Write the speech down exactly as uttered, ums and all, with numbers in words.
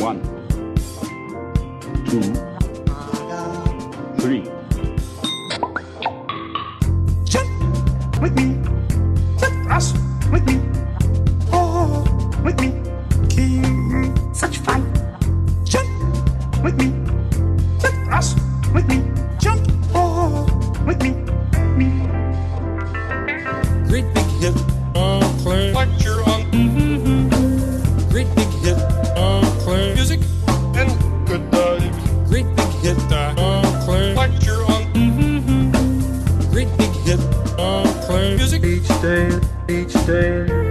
One, two, three. Jump with me, jump us with me, oh, with me, keep such fun. Jump with me, jump us with me, jump, oh, with me, me. Great big hit, unclear. Lecture on mm-hmm. Great big hit, unclear. Music and good vibes. Great big hit, unclear. Lecture on mm-hmm. Great big hit, unclear. Music Each day, each day.